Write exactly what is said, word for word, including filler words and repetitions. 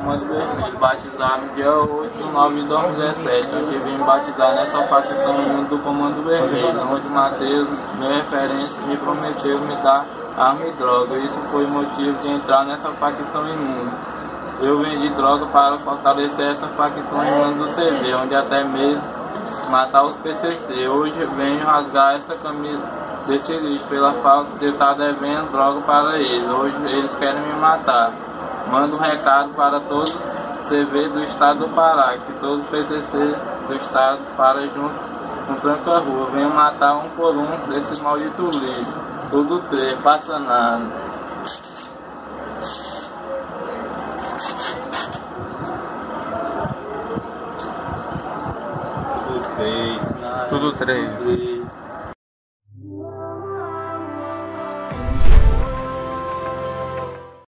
Comando Vermelho, batizado no dia oito de nove de dois mil e dezessete, onde vim batizar nessa facção do Comando Vermelho, onde Mateus, minha referência, me prometeu me dar arma e droga. Isso foi o motivo de entrar nessa facção imunda. Eu vendi droga para fortalecer essa facção imunda do C V, onde até mesmo matar os P C C. Hoje venho rasgar essa camisa desse lixo pela falta de eu estar devendo droga para eles. Hoje eles querem me matar. Mando um recado para todos os C V do estado do Pará, que todos os P C C do estado para junto com Tranca Rua. Venham matar um por um desses malditos lixos. Tudo três, passa nada. Tudo três. Tudo três.